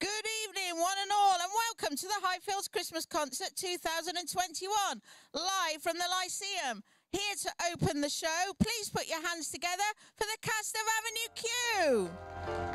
Good evening, one and all, and welcome to the Highfields Christmas Concert 2021, live from the Lyceum. Here to open the show, please put your hands together for the cast of Avenue Q.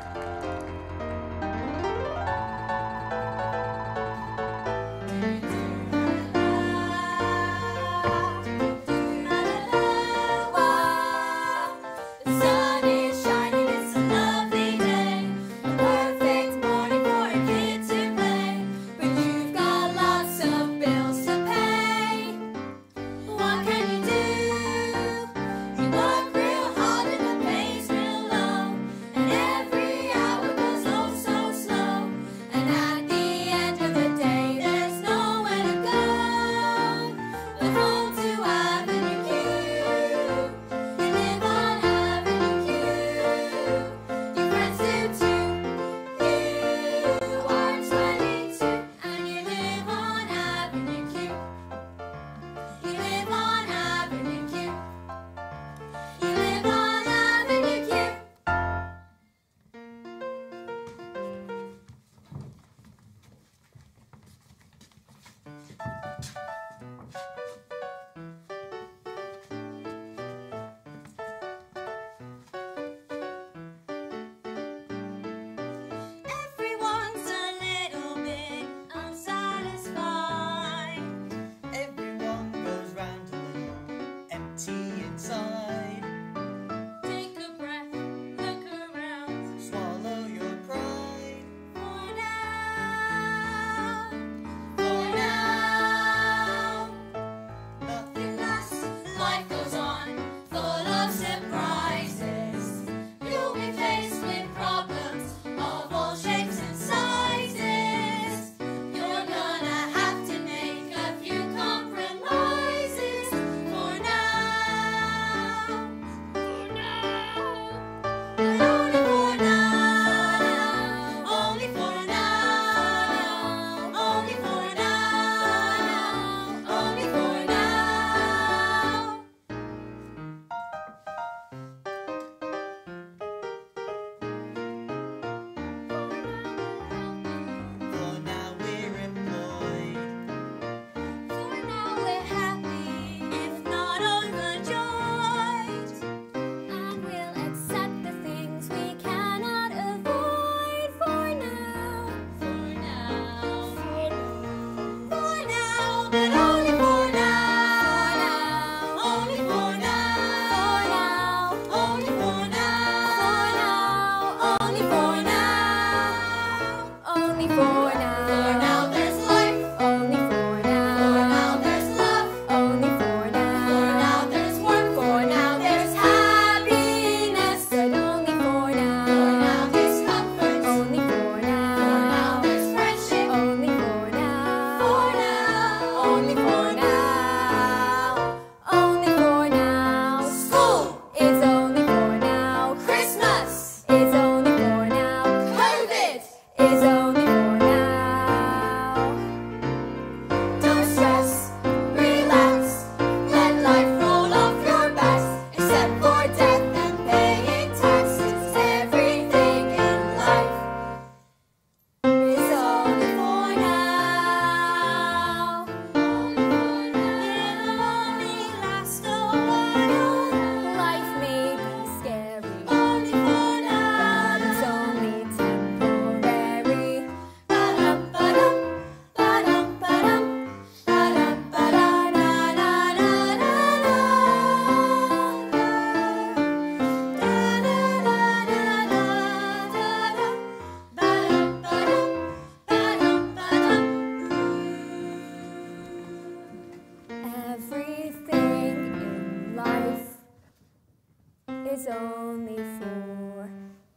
Only for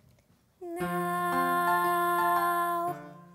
now.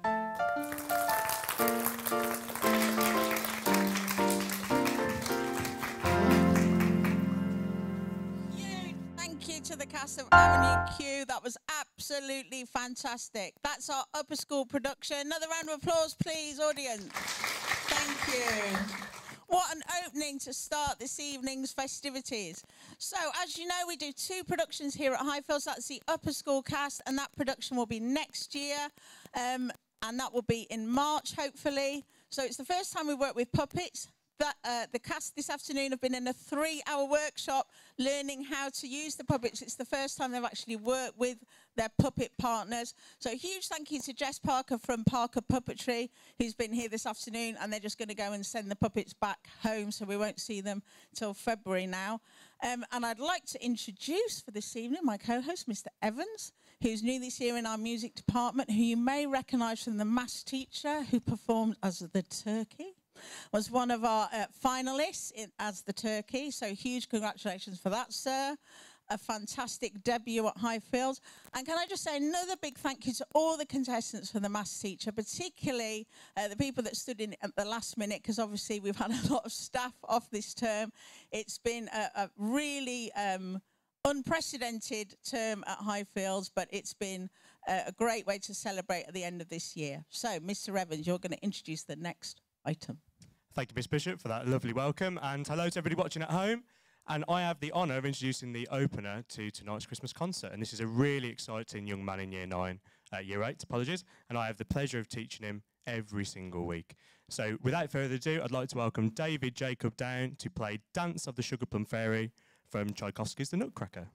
Thank you to the cast of Avenue Q. That was absolutely fantastic. That's our upper school production. Another round of applause, please, audience. Thank you. What an opening to start this evening's festivities. So, as you know, we do two productions here at Highfields. That's the upper school cast, and that production will be next year. and that will be in March, hopefully. So it's the first time we work with puppets. The cast this afternoon have been in a 3-hour workshop learning how to use the puppets. It's the first time they've actually worked with their puppet partners. So a huge thank you to Jess Parker from Parker Puppetry, who's been here this afternoon, and they're just going to go and send the puppets back home, so we won't see them till February now. And I'd like to introduce for this evening my co-host, Mr. Evans, who's new this year in our music department, who you may recognise from the maths teacher who performed as the turkey. Was one of our finalists as the turkey, so huge congratulations for that, sir. A fantastic debut at Highfields. And can I just say another big thank you to all the contestants for the maths teacher, particularly the people that stood in at the last minute, because obviously we've had a lot of staff off this term. It's been a really unprecedented term at Highfields, but it's been a great way to celebrate at the end of this year. So, Mr. Evans, you're going to introduce the next item. Thank you, Miss Bishop, for that lovely welcome. And hello to everybody watching at home. And I have the honour of introducing the opener to tonight's Christmas concert. And this is a really exciting young man in Year 9, Year 8, apologies. And I have the pleasure of teaching him every single week. So without further ado, I'd like to welcome David Jacob Down to play Dance of the Sugar Plum Fairy from Tchaikovsky's The Nutcracker.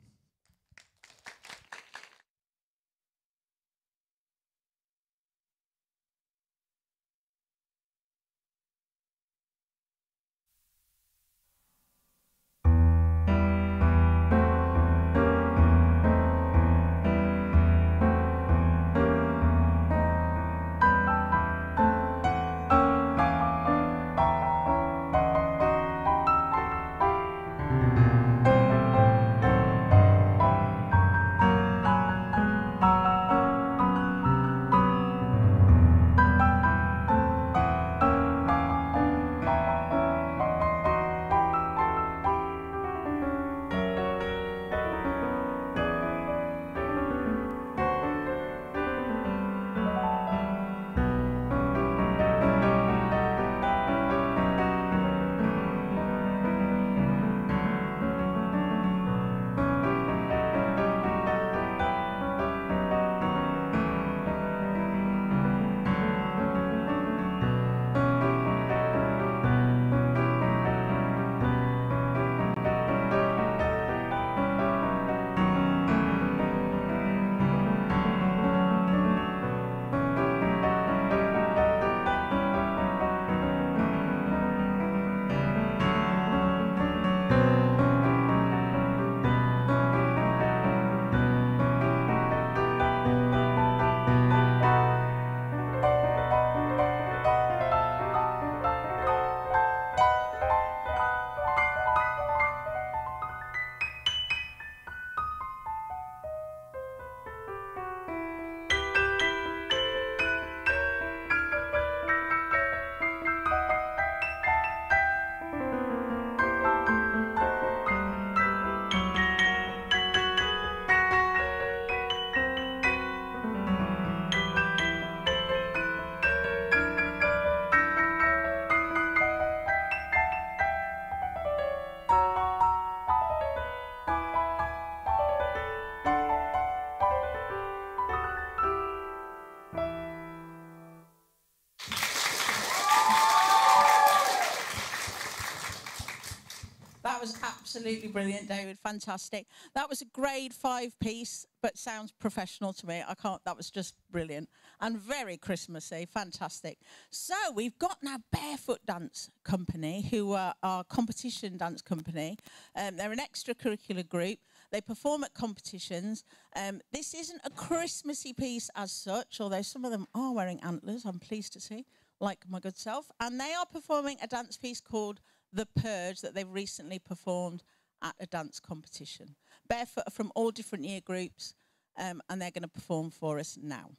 That was absolutely brilliant, David. Fantastic. That was a grade 5 piece, but sounds professional to me. That was just brilliant and very Christmassy. Fantastic. So we've got now Barefoot Dance Company, who are our competition dance company. They're an extracurricular group. They perform at competitions. This isn't a Christmassy piece as such, although some of them are wearing antlers, I'm pleased to see, like my good self. And they are performing a dance piece called The Purge that they've recently performed at a dance competition. Barefoot are from all different year groups, and they're going to perform for us now.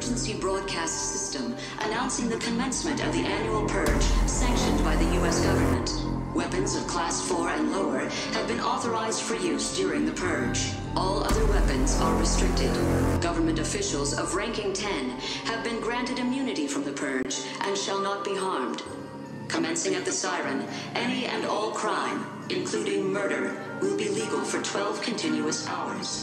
emergency broadcast system announcing the commencement of the annual purge sanctioned by the U.S. government. Weapons of Class 4 and lower have been authorized for use during the purge. All other weapons are restricted. Government officials of ranking 10 have been granted immunity from the purge and shall not be harmed. Commencing at the siren, any and all crime, including murder, will be legal for 12 continuous hours.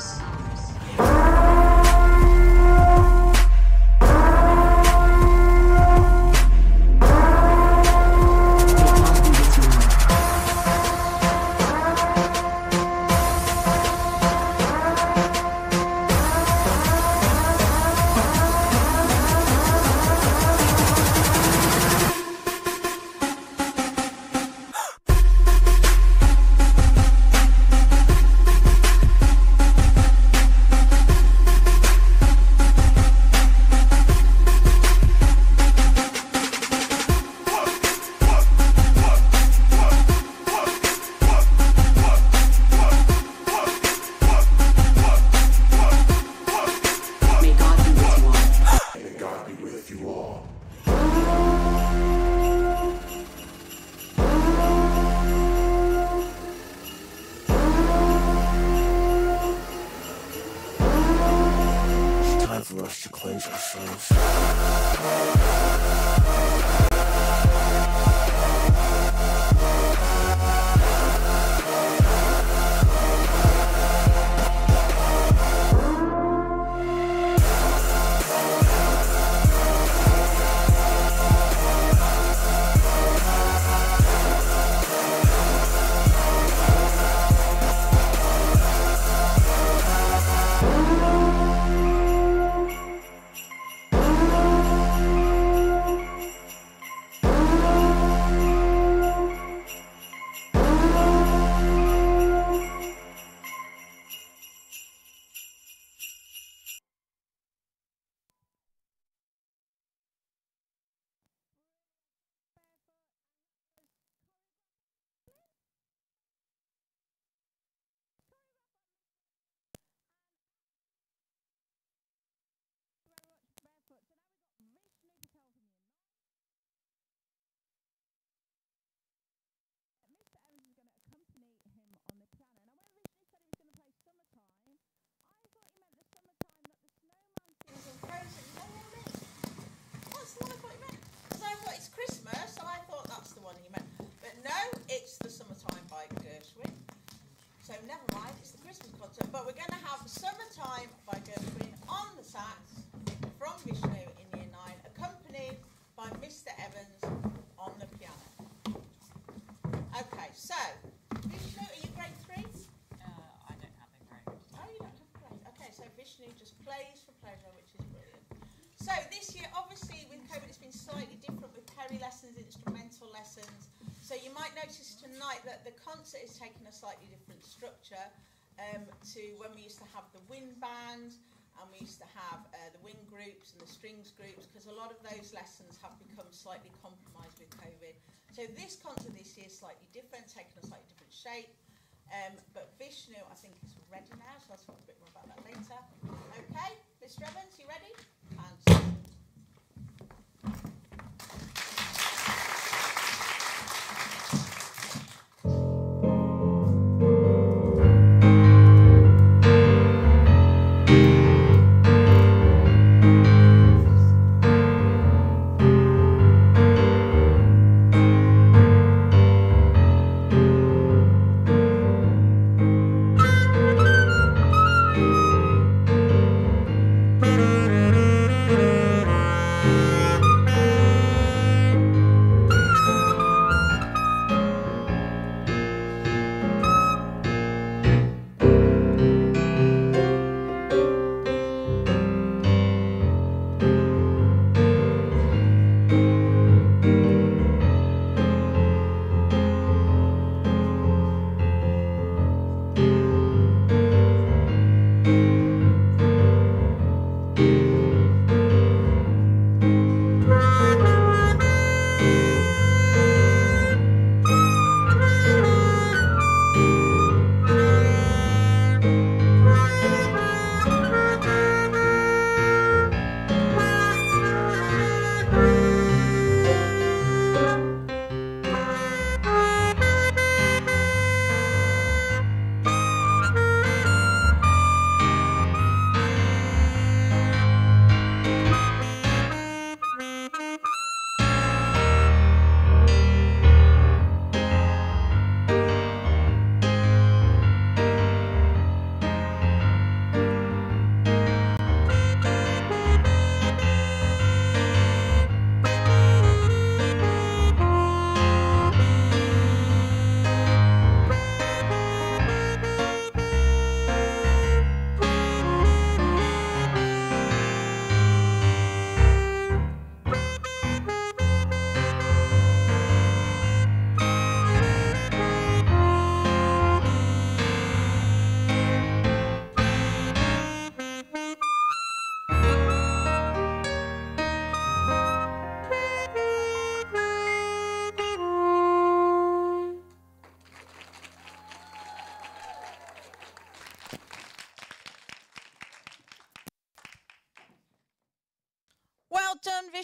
That the concert is taking a slightly different structure to when we used to have the wind band and we used to have the wind groups and the strings groups, because a lot of those lessons have become slightly compromised with COVID. So this concert this year is slightly different, taking a slightly different shape. But Vishnu, I think, is ready now, so I'll talk a bit more about that later. Okay, Mr. Evans, you ready? And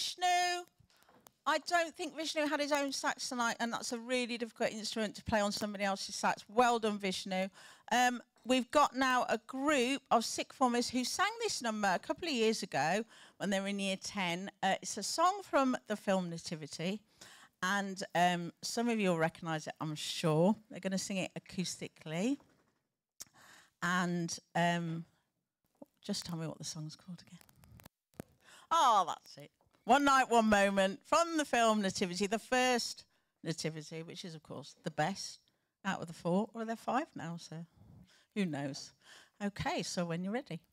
Vishnu. I don't think Vishnu had his own sax tonight, and that's a really difficult instrument to play on somebody else's sax. Well done, Vishnu. We've got now a group of sixth formers who sang this number a couple of years ago when they were in year 10. It's a song from the film Nativity, and some of you will recognise it, I'm sure. They're going to sing it acoustically. And just tell me what the song's called again. Oh, that's it. One Night, One Moment from the film Nativity, the first Nativity, which is, of course, the best out of the 4. Or they're 5 now, so who knows? Okay, so when you're ready.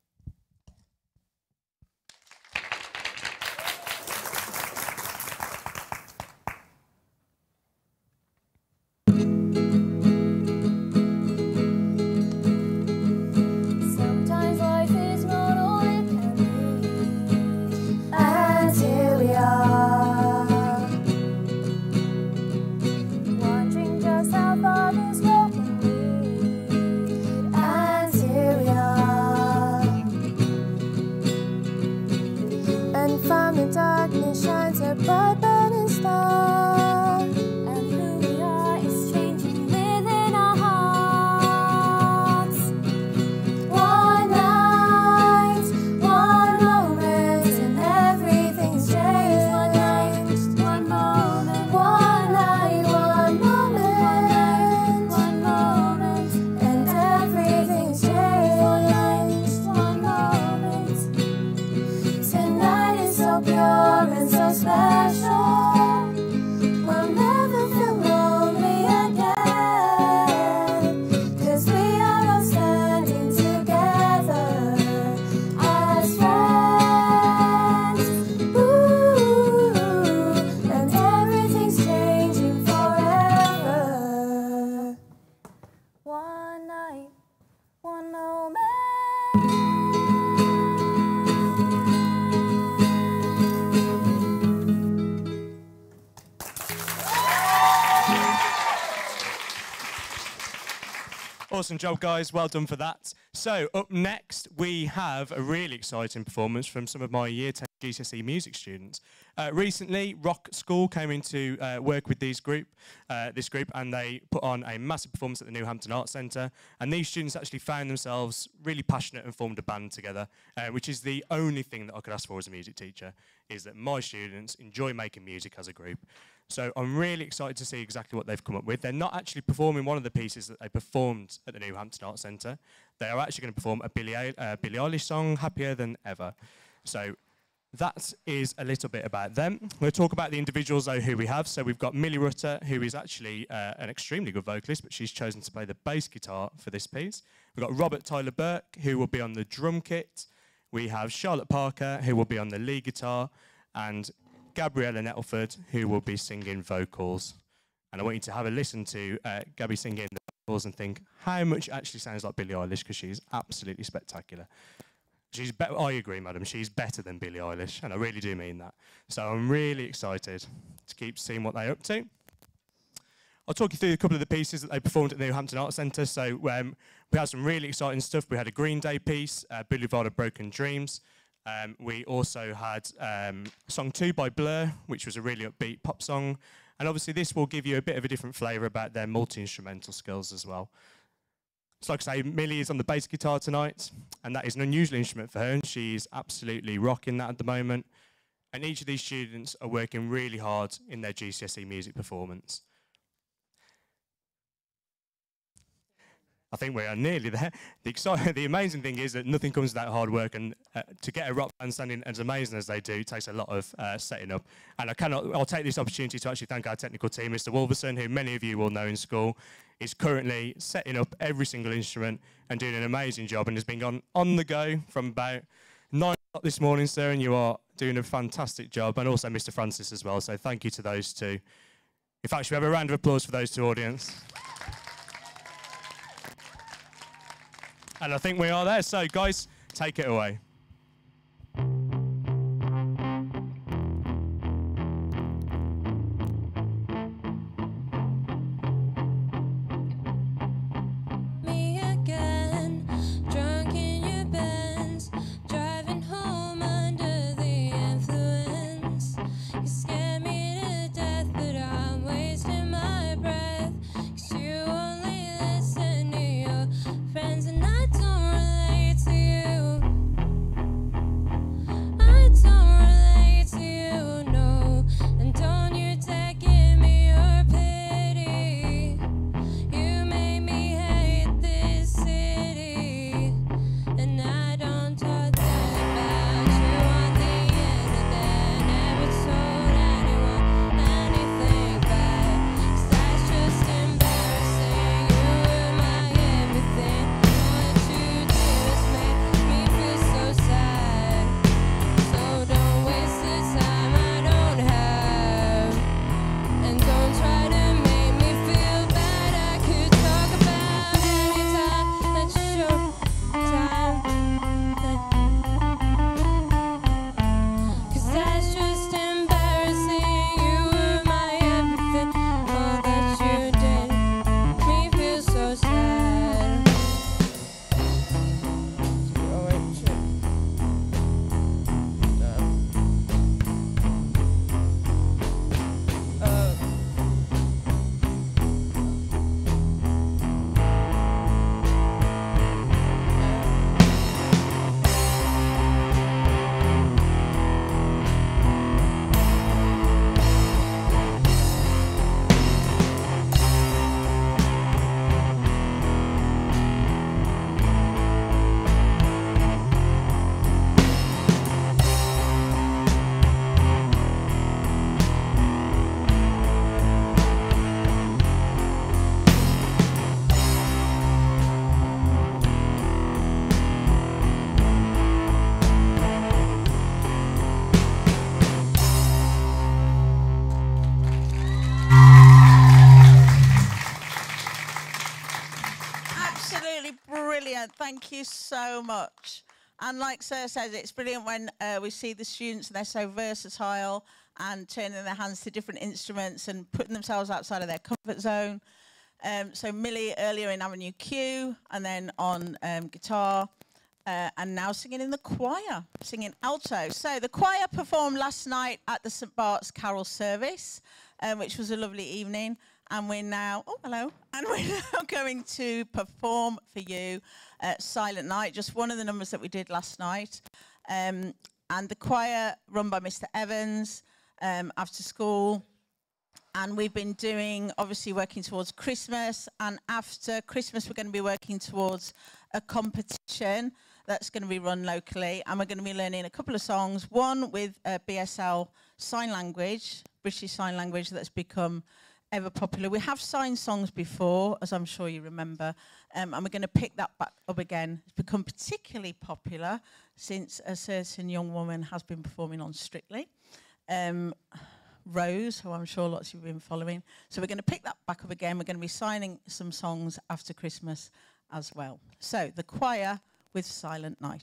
Awesome job, guys. Well done for that. So, up next, we have a really exciting performance from some of my Year 10 GCSE music students. Recently, Rock School came into work with this group, and they put on a massive performance at the New Hampton Arts Centre. And these students actually found themselves really passionate and formed a band together, which is the only thing that I could ask for as a music teacher, is that my students enjoy making music as a group. So I'm really excited to see exactly what they've come up with. They're not actually performing one of the pieces that they performed at the New Hampton Arts Centre. They are actually going to perform a Billie Eilish song, Happier Than Ever. So that is a little bit about them. We'll talk about the individuals, though, who we have. So we've got Millie Rutter, who is actually an extremely good vocalist, but she's chosen to play the bass guitar for this piece. We've got Robert Tyler Burke, who will be on the drum kit. We have Charlotte Parker, who will be on the lead guitar, and Gabriella Nettleford, who will be singing vocals. And I want you to have a listen to Gabby singing the vocals and think how much actually sounds like Billie Eilish, because she's absolutely spectacular. She's I agree, madam, she's better than Billie Eilish, and I really do mean that. So I'm really excited to keep seeing what they're up to. I'll talk you through a couple of the pieces that they performed at the New Hampton Arts Centre. So we had some really exciting stuff. We had a Green Day piece, Boulevard of Broken Dreams. We also had Song 2 by Blur, which was a really upbeat pop song. And obviously this will give you a bit of a different flavour about their multi-instrumental skills as well. So like I say, Millie is on the bass guitar tonight, and that is an unusual instrument for her, and she's absolutely rocking that at the moment. And each of these students are working really hard in their GCSE music performance. I think we are nearly there. The amazing thing is that nothing comes without hard work, and to get a rock band sounding as amazing as they do takes a lot of setting up. And I'll take this opportunity to actually thank our technical team, Mr. Wolverson, who many of you will know in school, is currently setting up every single instrument and doing an amazing job, and has been on the go from about 9 o'clock this morning, sir, and you are doing a fantastic job, and also Mr. Francis as well. So thank you to those two. In fact, should we have a round of applause for those two, audience? And I think we are there. So, guys, take it away. Me again, drunk in your Benz, driving home under the influence. brilliant. Thank you so much. And like Sir says, it's brilliant when we see the students, they're so versatile and turning their hands to different instruments and putting themselves outside of their comfort zone. So Millie earlier in Avenue Q, and then on guitar, and now singing in the choir, singing alto. So the choir performed last night at the St Bart's Carol service, which was a lovely evening. And we're now, oh, hello. And we're now going to perform for you Silent Night, just one of the numbers that we did last night. And the choir run by Mr. Evans after school. And we've been doing, obviously, working towards Christmas. And after Christmas, we're going to be working towards a competition that's going to be run locally. And we're going to be learning a couple of songs, one with BSL Sign Language, British Sign Language, that's become ever popular. We have signed songs before, as I'm sure you remember, and we're going to pick that back up again. It's become particularly popular since a certain young woman has been performing on Strictly. Rose, who I'm sure lots of you have been following. So we're going to pick that back up again. We're going to be signing some songs after Christmas as well. So the choir with Silent Night.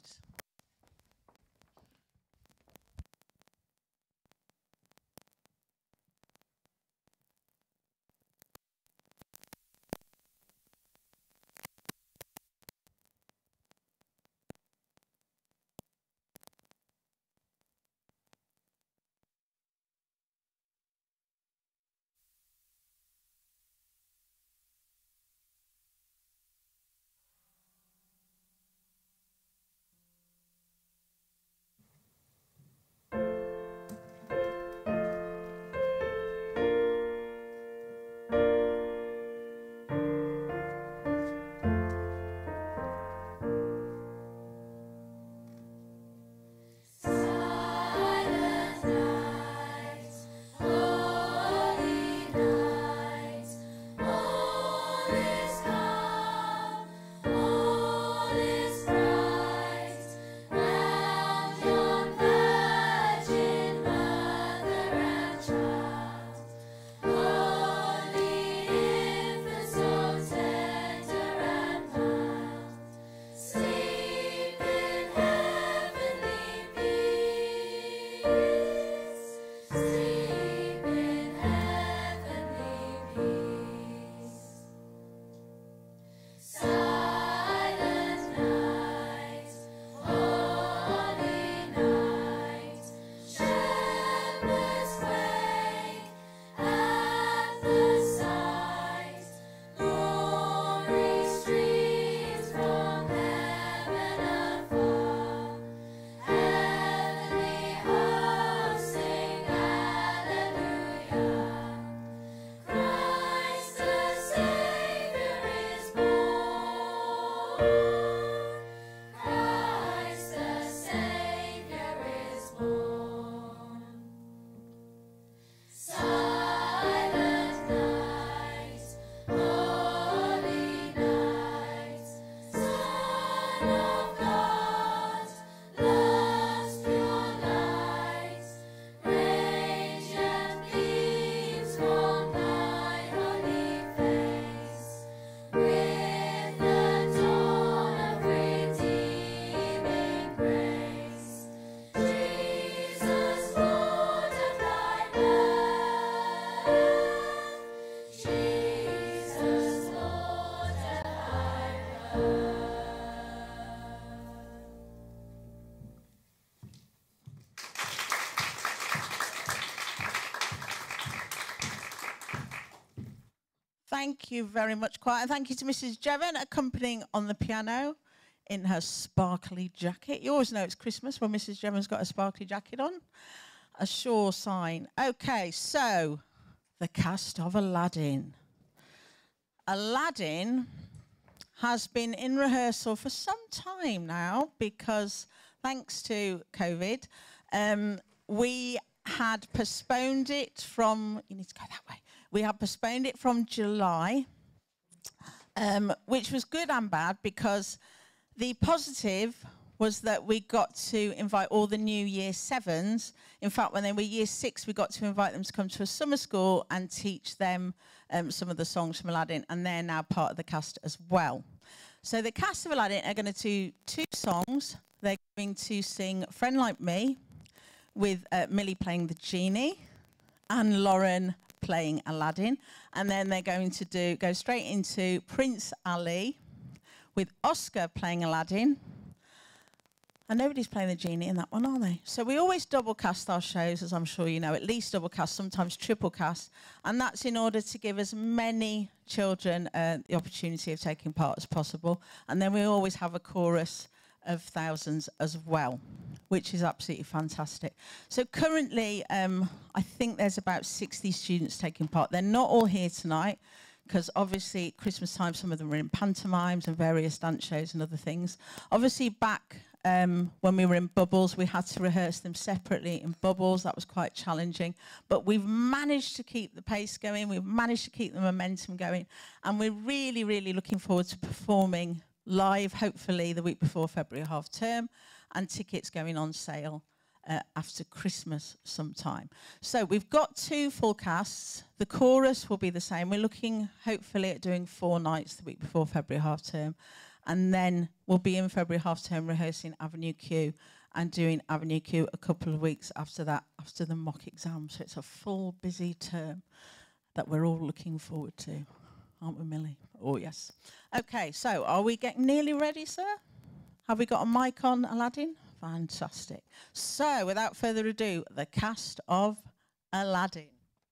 Thank you very much, choir. And thank you to Mrs. Jevon accompanying on the piano in her sparkly jacket. You always know it's Christmas when Mrs. Jevon's got a sparkly jacket on. A sure sign. Okay, so the cast of Aladdin. Aladdin has been in rehearsal for some time now because, thanks to COVID, we had postponed it from, you need to go that way. We had postponed it from July, which was good and bad because the positive was that we got to invite all the new year 7s. In fact, when they were year 6, we got to invite them to come to a summer school and teach them some of the songs from Aladdin, and they're now part of the cast as well. So the cast of Aladdin are going to do 2 songs. They're going to sing Friend Like Me with Millie playing the genie and Lauren playing Aladdin. And then they're going to go straight into Prince Ali with Oscar playing Aladdin. And nobody's playing the genie in that one, are they? So we always double cast our shows, as I'm sure you know, at least double cast, sometimes triple cast. And that's in order to give as many children the opportunity of taking part as possible. And then we always have a chorus of thousands as well, which is absolutely fantastic. So currently, I think there's about 60 students taking part. They're not all here tonight, because obviously at Christmas time, some of them are in pantomimes and various dance shows and other things. Obviously back when we were in Bubbles, we had to rehearse them separately in Bubbles. That was quite challenging. But we've managed to keep the pace going. We've managed to keep the momentum going. And we're really, really looking forward to performing live, hopefully, the week before February half term, and tickets going on sale after Christmas sometime. So we've got 2 full casts. The chorus will be the same. We're looking, hopefully, at doing 4 nights the week before February half term. And then we'll be in February half term rehearsing Avenue Q and doing Avenue Q a couple of weeks after that, after the mock exam. So it's a full, busy term that we're all looking forward to. Aren't we, Millie? Oh, yes. OK, so are we getting nearly ready, sir? Have we got a mic on, Aladdin? Fantastic. So, without further ado, the cast of Aladdin.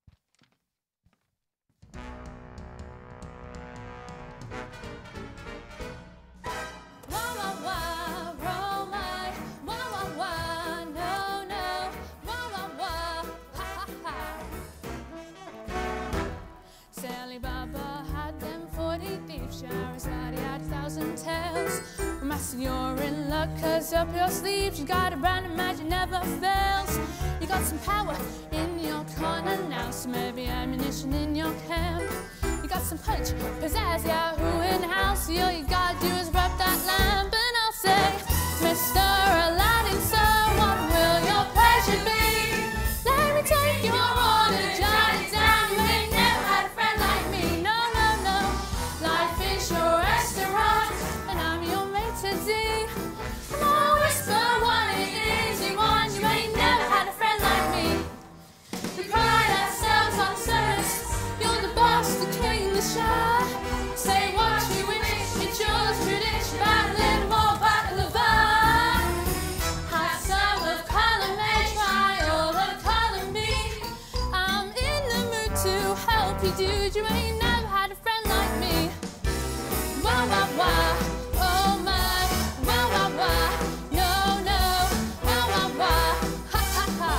Shahrazad had 1,000 tales. Master, you're in luck, 'cause up your sleeves you got a brand of magic never fails. You got some power in your corner now, some heavy ammunition in your camp. You got some punch, pizzazz, Yahoo in house. All you gotta do is rub that lamp, and I'll say, Mr. Aladdin, sir, what will your pleasure be? Let me take your order, jot it down. You ain't never had a friend like me. No, no, no. Life is your restaurant, and I'm your maitre d'. Come on, whisper what it is you want. You ain't never had a friend like me. We pride ourselves on service. You're the boss, the king, the shah. Say what you wish, it's yours, tradition. About a little more baklava. Have some of column A, try all of column B. I'm in the mood to help you, dude. You ain't never had a friend like me. Wah, wah, wah, oh my. Wah, wah, wah, no, no. Wah, wah, wah, ha, ha, ha.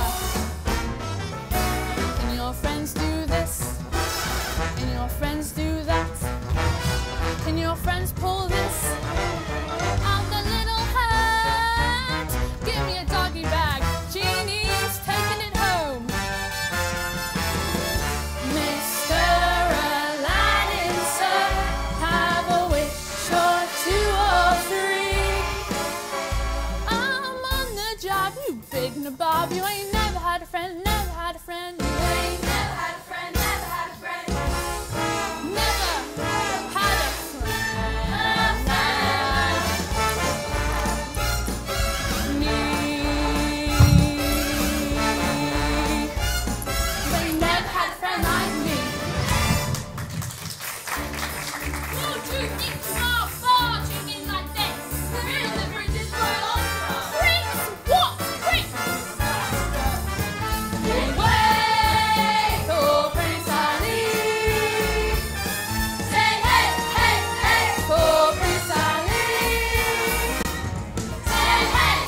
Can your friends do this? Can your friends do that? Can your friends pull this out the little hat? Give me a doggy bag. Genie's taking it home. Mr. Aladdin, sir, have a wish or 2 or 3. I'm on the job, you big nabob. You ain't never had a friend, never had a friend. You ain't never had a friend, never had a friend. Never had a friend. Me. You ain't never had a friend like me. 1, 2, 3, 4, 4 chickens like this. We're in the British Royal Opera. Drinks, what? Drinks. Away for Prince Ali. Say hey, hey, hey for Prince Ali. Say hey.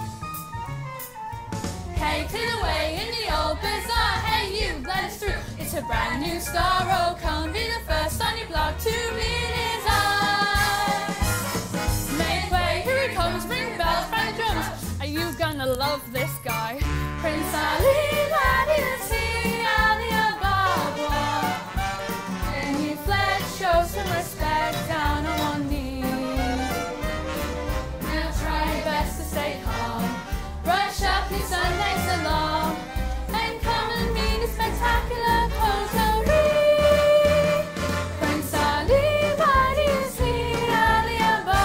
Hey, clear the way in the old bazaar. Hey, you, let us through. It's a brand new star. Oh, come be the first on your block to meet his eyes. Make way, here he comes. Ring bells, bang drums. Are you gonna love this guy? Prince Ali, Laddie, let's see Ali Ababa. And you fled, show some respect down on one knee. Now try your best to stay calm. Brush up your Sunday salon and come and meet a spectacular coterie. Prince Ali, why do you see Ali Ababa?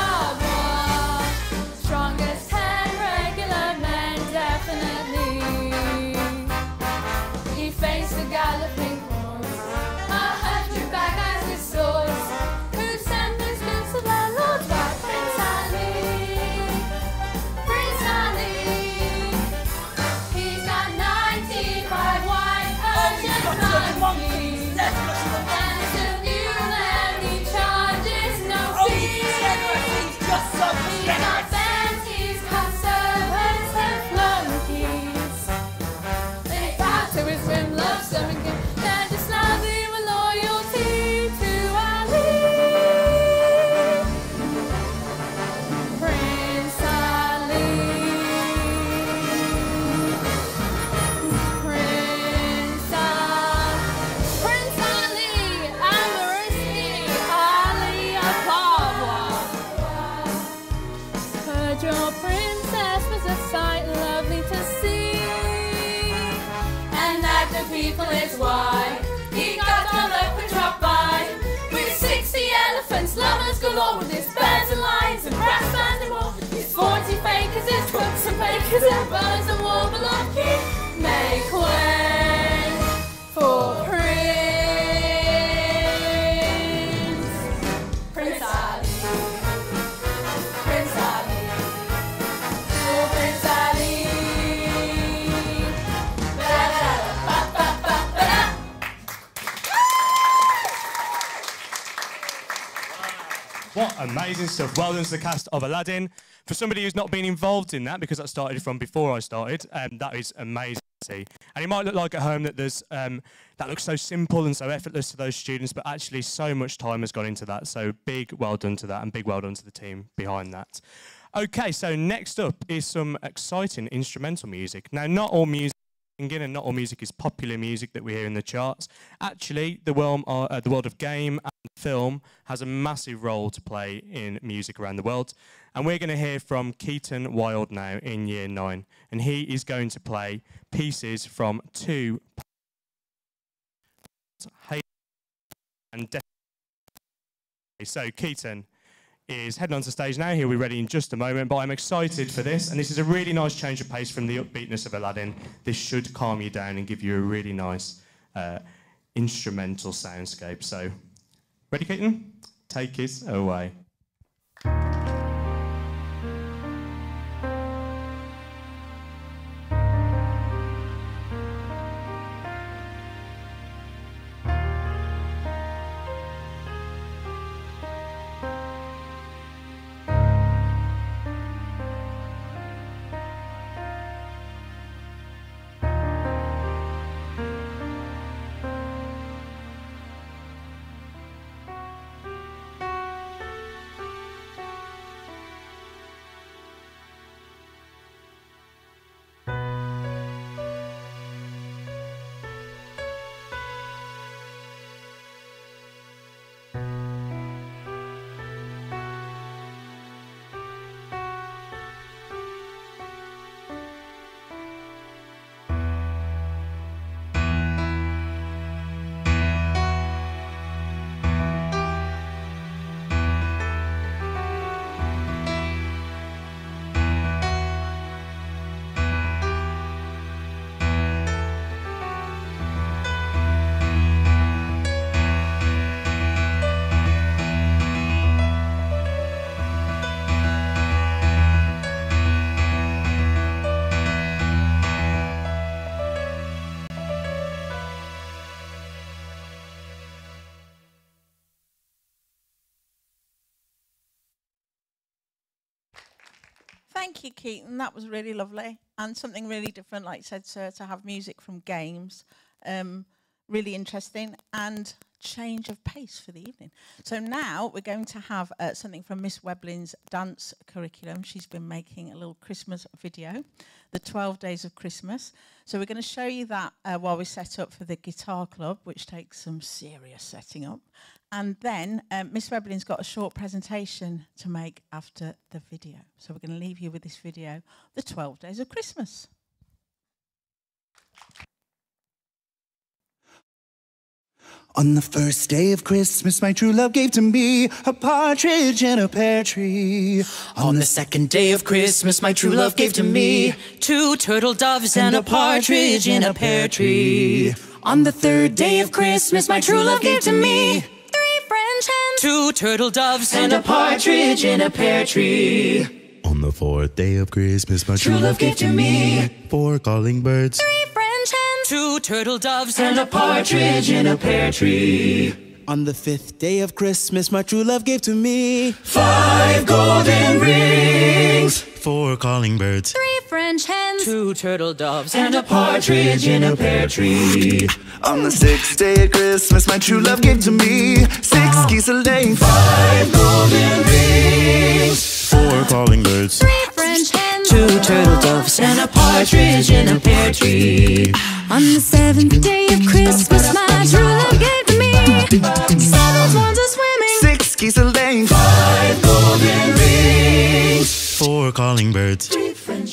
people is why he got on up and dropped by. With 60 elephants, llamas galore, with his birds and lions and brass bands and more. His 40 fakers, his crooks and bakers and birds and warblocking. Make way for Prince Ali. Prince Ali. Oh, Prince Ali. Ba-da-da-da-ba-ba-ba-ba-da. What amazing stuff. Well done to the cast of Aladdin. For somebody who's not been involved in that, because that started from before I started, that is amazing to see. And it might look like at home that there's that looks so simple and so effortless to those students, but actually so much time has gone into that. So big well done to that, and big well done to the team behind that. Okay, so next up is some exciting instrumental music. Now, not all music and not all music is popular music that we hear in the charts. Actually, the world of game and film has a massive role to play in music around the world. And we're going to hear from Keaton Wild now in Year 9. And he is going to play pieces from 2 and so Keaton is heading onto stage now. He'll be ready in just a moment, but I'm excited for this, and this is a really nice change of pace from the upbeatness of Aladdin. This should calm you down and give you a really nice instrumental soundscape. So, ready, Keaton? Take it away. Thank you, Keaton. That was really lovely. And something really different, like you said, sir, to have music from games. Really interesting. And change of pace for the evening. So now we're going to have something from Miss Weblin's dance curriculum. She's been making a little Christmas video, the 12 Days of Christmas. So we're going to show you that while we set up for the guitar club, which takes some serious setting up. And then Miss Weblin's got a short presentation to make after the video. So we're going to leave you with this video, the 12 Days of Christmas. On the first day of Christmas, my true love gave to me a partridge in a pear tree. On the second day of Christmas, my true love gave to me 2 turtle doves and a partridge in a pear tree. On the third day of Christmas, my true love gave to me 3 French hens, 2 turtle doves and a partridge in a pear tree. On the fourth day of Christmas, my true love gave to me 4 calling birds, 3 French hens, 2 turtle doves and a partridge in a pear tree. On the 5th day of Christmas, my true love gave to me 5 golden rings, 4 calling birds, 3 French hens, 2 turtle doves and a partridge in a pear tree. On the 6th day of Christmas, my true love gave to me 6 geese a laying, 5 golden rings, 4 calling birds, 3 French hens, 2 turtle doves and a partridge in a pear tree. On the 7th day of Christmas, my true love gave to me 7 swans a swimming, 6 geese a laying, 5 golden rings, 4 calling birds, 3 French hens,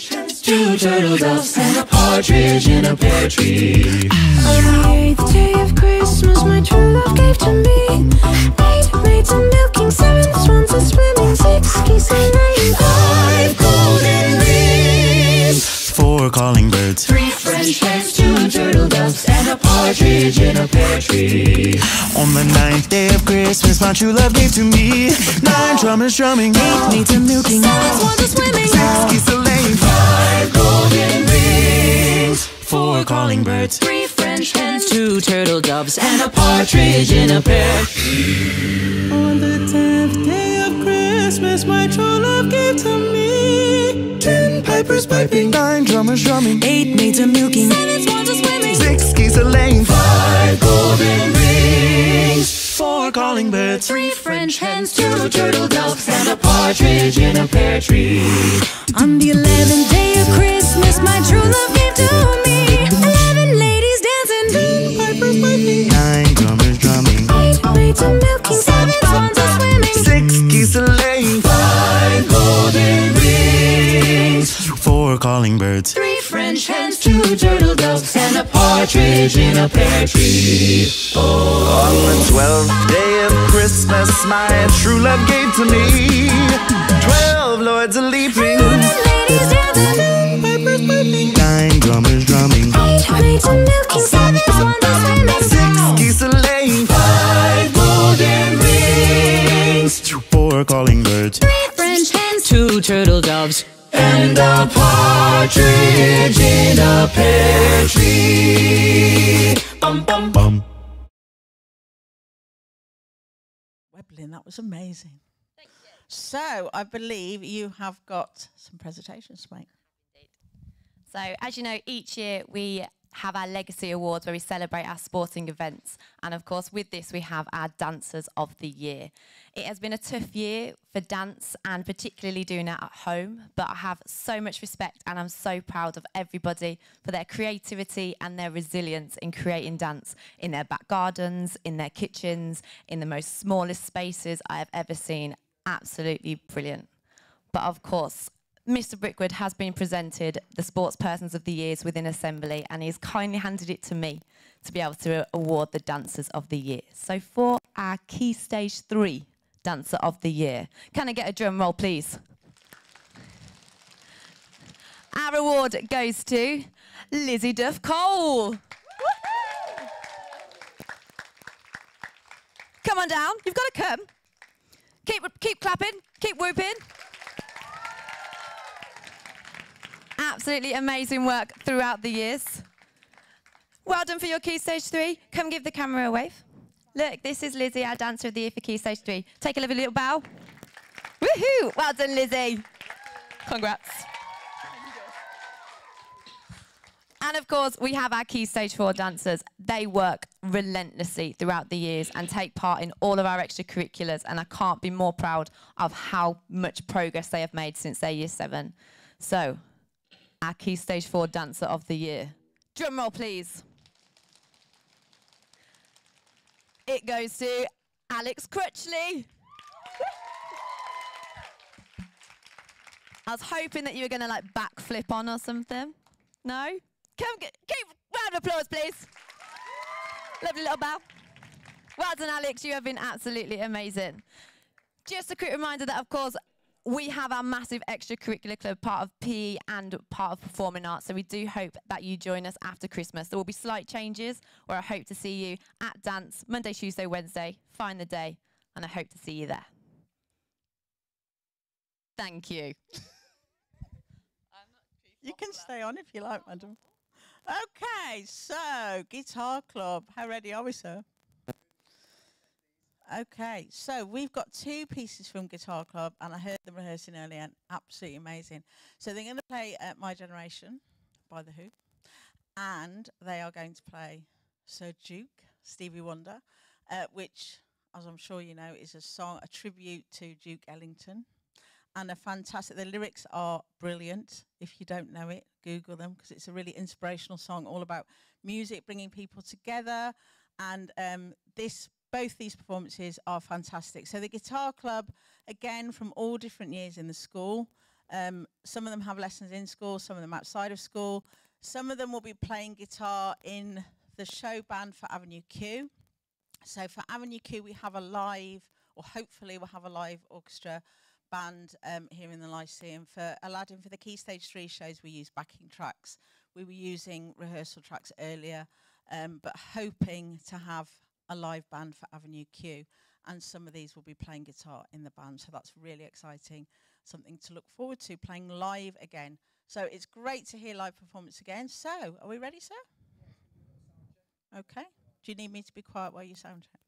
two turtle doves, and a partridge in a pear tree. On the 8th day of Christmas, my true love gave to me 8 maids a milking, 7 swans a swimming, 6 geese a laying, 5 golden rings, 4 calling birds, 3 French hens, 2 turtle doves, and a partridge in a pear tree. On the 9th day of Christmas, my true love gave to me 9 drummers drumming, 8 maids a milking, 7 swans a swimming, 6 geese a laying, 5 golden rings, 4 calling birds, 3 French hens, 2 turtle doves, and a partridge in a pear tree. On the 10th day of Christmas, my true love gave to me 10 pipers piping, 9 drummers drumming, 8 maids a milking, 7 swans a swimming, 6 geese a laying, 5 golden rings, 4 calling birds, 3 French hens, 2 turtle doves, and a partridge in a pear tree. On the 11th day of Christmas, my true love gave to me 11 ladies dancing, 10 pipers piping, 9 drummers drumming, 8 maids a milking, 7 swans a swimming, 6 geese a laying, 5 golden rings, 4 calling birds, 3 French hens, 2 turtle doves, and a partridge in a pear tree. On the 12th day of Christmas, my true love gave to me 12 lords a leaping, 11 ladies dancing, 10 pipers piping, 9 drummers drumming, 8 maids a milking, 7 swans a swimming, 6 geese a laying, 5 golden rings, 4 calling birds, 3 French hens, 2 turtle doves, and a partridge in a pear tree. Bum, bum, bum. Weblin, that was amazing. Thank you. So I believe you have got some presentations to make. So, as you know, each year we have our Legacy Awards where we celebrate our sporting events. And of course, with this, we have our Dancers of the Year. It has been a tough year for dance and particularly doing it at home, but I have so much respect and I'm so proud of everybody for their creativity and their resilience in creating dance in their back gardens, in their kitchens, in the most smallest spaces I have ever seen. Absolutely brilliant. But of course, Mr. Brickwood has been presented the Sportspersons of the Years within Assembly, and he's kindly handed it to me to be able to award the Dancers of the Year. So for our Key Stage 3 Dancer of the Year, can I get a drum roll, please? Our award goes to Lizzie Duff Cole. Come on down, you've got to come. Keep clapping, keep whooping. Absolutely amazing work throughout the years. Well done for your Key Stage 3. Come give the camera a wave. Look, this is Lizzie, our Dancer of the Year for Key Stage 3. Take a lovely little bow. Woohoo! Well done, Lizzie. Congrats. And of course, we have our Key Stage 4 dancers. They work relentlessly throughout the years and take part in all of our extracurriculars, and I can't be more proud of how much progress they have made since their Year 7. So, our Key Stage 4 Dancer of the Year. Drum roll, please. It goes to Alex Crutchley. I was hoping that you were going to like backflip on or something. No? Keep round of applause, please. Lovely little bow. Well done, Alex. You have been absolutely amazing. Just a quick reminder that, of course, we have our massive extracurricular club, part of PE and part of performing arts. So we do hope that you join us after Christmas. There will be slight changes, where I hope to see you at dance Monday, Tuesday, Wednesday. Find the day, and I hope to see you there. Thank you. You can stay on if you like, madam. Okay, so Guitar Club. How ready are we, sir? Okay, so we've got 2 pieces from Guitar Club, and I heard them rehearsing earlier, and absolutely amazing. So they're going to play My Generation by The Who, and they are going to play Sir Duke, Stevie Wonder, which, as I'm sure you know, is a song, a tribute to Duke Ellington, and a fantastic, the lyrics are brilliant. If you don't know it, Google them, because it's a really inspirational song, all about music, bringing people together, and both these performances are fantastic. So the Guitar Club, again, from all different years in the school, Some of them have lessons in school, some of them outside of school. Some of them will be playing guitar in the show band for Avenue Q. So for Avenue Q, we have a live, or hopefully we'll have a live orchestra band here in the Lyceum. For Aladdin, for the Key Stage 3 shows, we use backing tracks. We were using rehearsal tracks earlier, but hoping to have a live band for Avenue Q. And some of these will be playing guitar in the band, so that's really exciting. Something to look forward to, playing live again. So it's great to hear live performance again. So, are we ready, sir? Okay. Do you need me to be quiet while you sound check?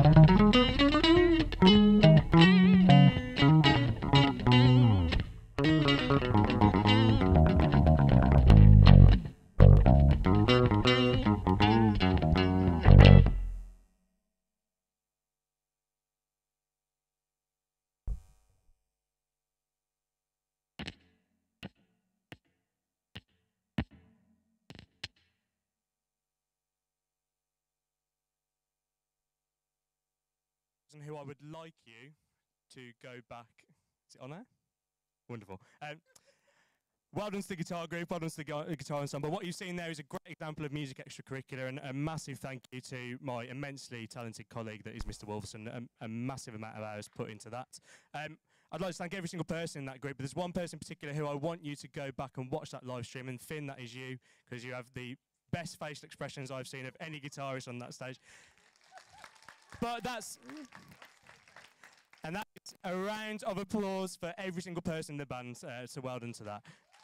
Who I would like you to go back. Is it on there? Wonderful. Well done to the guitar group, well done to the guitar ensemble. What you've seen there is a great example of music extracurricular, and a massive thank you to my immensely talented colleague that is Mr. Wolfson. A massive amount of hours put into that. I'd like to thank every single person in that group, but there's one person in particular who I want you to go back and watch that live stream, and Finn, that is you, because you have the best facial expressions I've seen of any guitarist on that stage. But that's a round of applause for every single person in the band, so well done to that.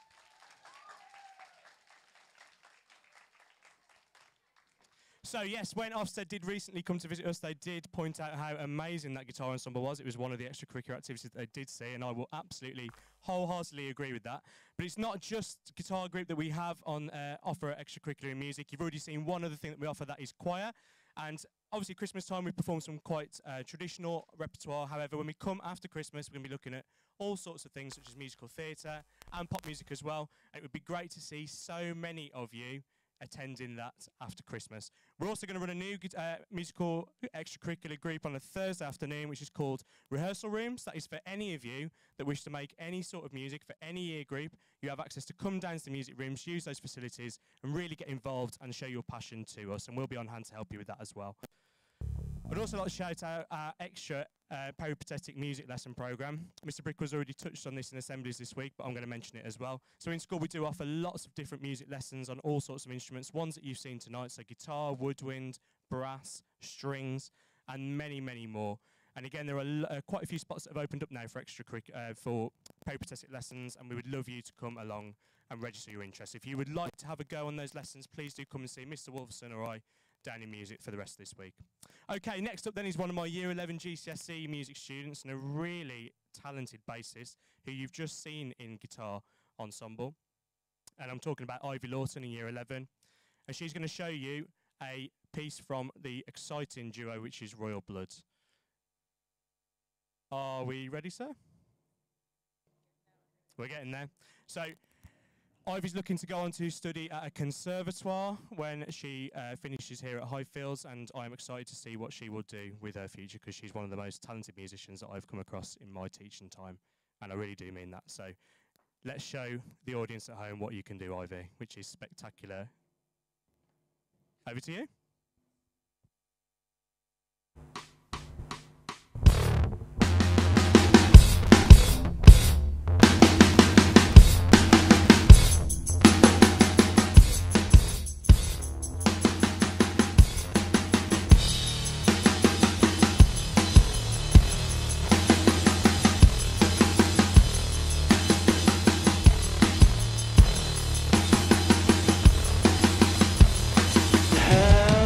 So yes, when Ofsted did recently come to visit us, they did point out how amazing that guitar ensemble was. It was one of the extracurricular activities that they did see, and I will absolutely wholeheartedly agree with that. But it's not just guitar group that we have on offer extracurricular in music. You've already seen one other thing that we offer, that is choir. And obviously Christmas time we perform some quite traditional repertoire. However, when we come after Christmas, we're going to be looking at all sorts of things such as musical theatre and pop music as well. And it would be great to see so many of you attending that after Christmas. We're also going to run a new musical extracurricular group on a Thursday afternoon, which is called Rehearsal Rooms. That is for any of you that wish to make any sort of music for any year group. You have access to come down to the music rooms, use those facilities, and really get involved and show your passion to us, and we'll be on hand to help you with that as well. I'd also like to shout out our extra peripatetic music lesson programme. Mr. Brickell's already touched on this in assemblies this week, but I'm going to mention it as well. So in school we do offer lots of different music lessons on all sorts of instruments, ones that you've seen tonight, so guitar, woodwind, brass, strings, and many, many more. And again, there are quite a few spots that have opened up now for for peripatetic lessons, and we would love you to come along and register your interest. If you would like to have a go on those lessons, please do come and see Mr. Wolfson or I down in music for the rest of this week. Okay, next up then is one of my Year 11 GCSE music students, and a really talented bassist who you've just seen in guitar ensemble. And I'm talking about Ivy Lawton in Year 11. And she's going to show you a piece from the exciting duo, which is Royal Blood. Are we ready, sir? We're getting there. So Ivy's looking to go on to study at a conservatoire when she finishes here at Highfields, and I'm excited to see what she will do with her future, because she's one of the most talented musicians that I've come across in my teaching time, and I really do mean that. So let's show the audience at home what you can do, Ivy, which is spectacular. Over to you. Help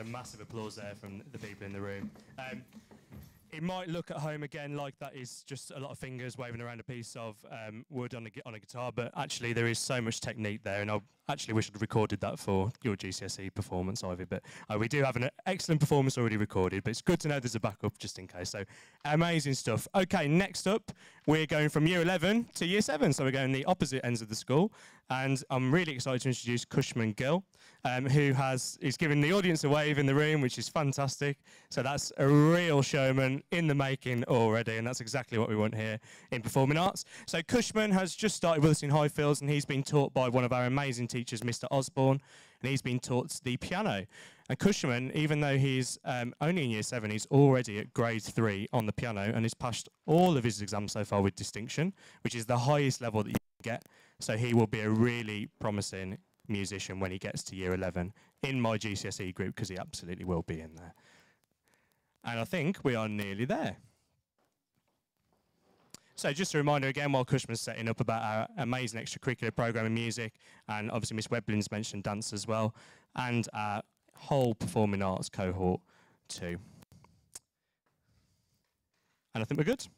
massive applause there from the people in the room. It might look at home again like that is just a lot of fingers waving around a piece of wood on a guitar, but actually there is so much technique there, and I actually wish I'd recorded that for your GCSE performance, Ivy, but we do have an excellent performance already recorded, but it's good to know there's a backup just in case, so amazing stuff. Okay, next up, we're going from Year 11 to Year 7, so we're going the opposite ends of the school, and I'm really excited to introduce Cushman Gill, who is giving the audience a wave in the room, which is fantastic, so that's a real showman in the making already, and that's exactly what we want here in performing arts. So Cushman has just started with us in Highfields, and he's been taught by one of our amazing teachers, Mr. Osborne, and he's been taught the piano. And Cushman, even though he's only in Year 7, he's already at grade 3 on the piano, and he's passed all of his exams so far with distinction, which is the highest level that you can get. So he will be a really promising musician when he gets to Year 11 in my GCSE group, because he absolutely will be in there. And I think we are nearly there. So just a reminder again, while Cushman's setting up, about our amazing extracurricular programme in music, and obviously Miss Weblin's mentioned dance as well, and our whole performing arts cohort too. And I think we're good.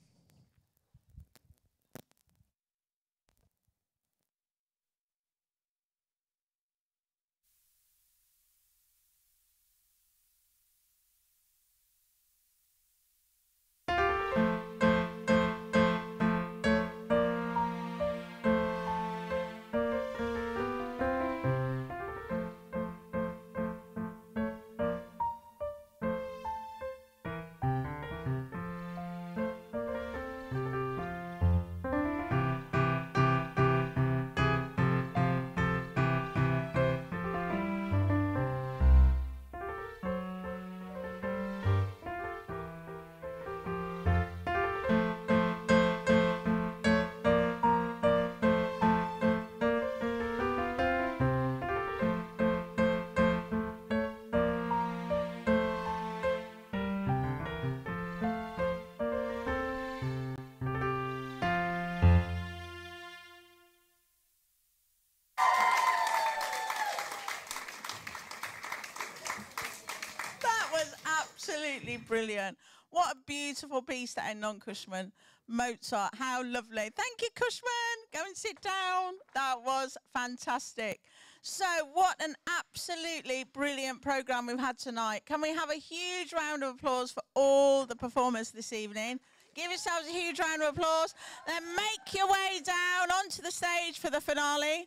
Absolutely brilliant. What a beautiful piece to end on, Cushman. Mozart, how lovely. Thank you, Cushman. Go and sit down. That was fantastic. So what an absolutely brilliant programme we've had tonight. Can we have a huge round of applause for all the performers this evening? Give yourselves a huge round of applause. Then make your way down onto the stage for the finale.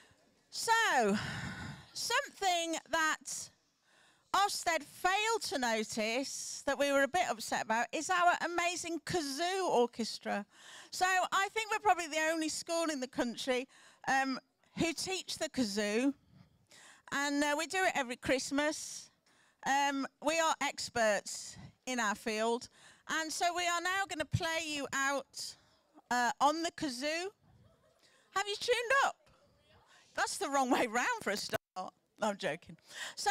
So, something that Ofsted failed to notice that we were a bit upset about is our amazing kazoo orchestra. So I think we're probably the only school in the country who teach the kazoo, and we do it every Christmas. We are experts in our field, and so we are now going to play you out on the kazoo. Have you tuned up? That's the wrong way round for a start. No, I'm joking. So,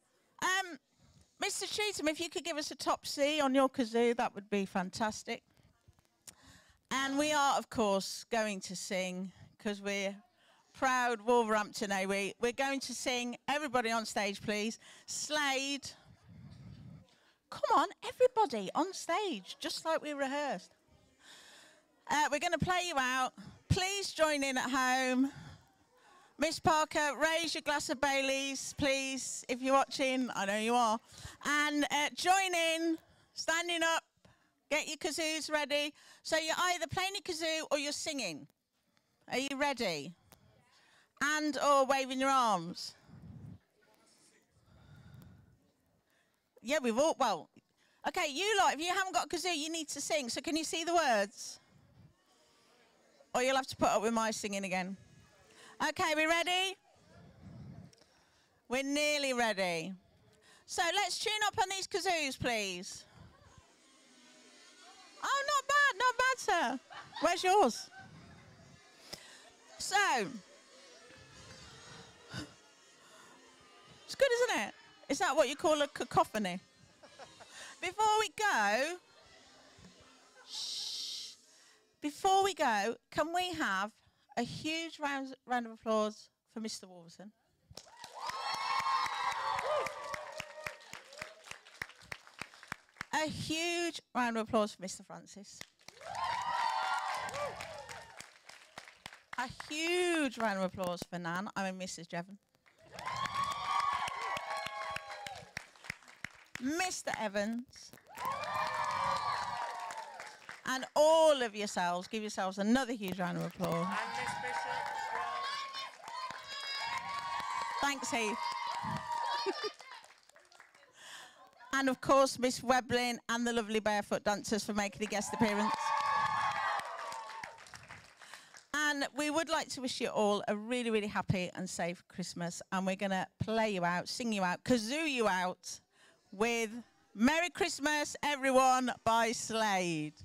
Mr. Cheetham, if you could give us a top C on your kazoo, that would be fantastic. And we are, of course, going to sing, because we're proud Wolverhampton, eh? We're going to sing, everybody on stage, please, Slade. Come on, everybody on stage, just like we rehearsed. We're going to play you out. Please join in at home. Miss Parker, raise your glass of Baileys, please, if you're watching. I know you are. And join in, standing up, get your kazoos ready. So you're either playing your kazoo or you're singing. Are you ready? And or waving your arms. Yeah, we've all, well, okay, you lot, if you haven't got a kazoo, you need to sing. So can you see the words? Or you'll have to put up with my singing again. Okay, we ready? We're nearly ready. So let's tune up on these kazoos, please. Oh, not bad, sir. Where's yours? So, it's good, isn't it? Is that what you call a cacophony? Before we go, can we have a huge round of applause for Mr. Wolverton? A huge round of applause for Mr. Francis. A huge round of applause for Nan. I mean, Mrs. Jevon. Mr. Evans. And all of yourselves, give yourselves another huge round of applause. And Miss Bishop. Thanks, Heath. And of course, Miss Weblin and the lovely Barefoot Dancers for making a guest appearance. And we would like to wish you all a really, really happy and safe Christmas. And we're going to play you out, sing you out, kazoo you out with Merry Christmas, Everyone by Slade.